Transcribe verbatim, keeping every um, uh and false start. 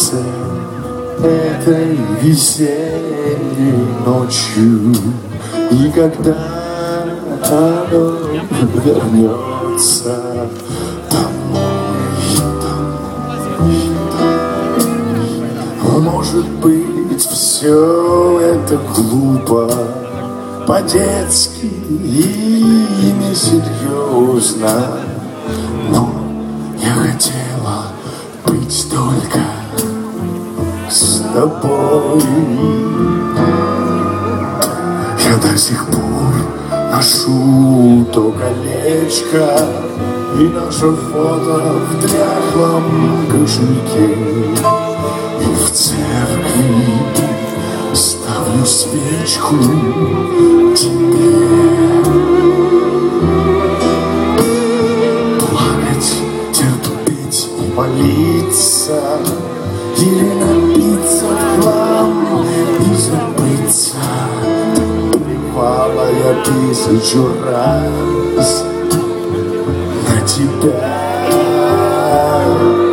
сердце этой весенней ночью. И когда оно вернется домой, домой, может быть, все это глупо, по-детски и несерьезно, но я хотела быть только с тобой. Я до сих пор ношу то колечко и наше фото в дряхлом кошельке. И в церкви ставлю свечку тебе. Плакать, терпеть и молиться, или напиться в хлам и забыться. Плевала я тысячу раз на тебя.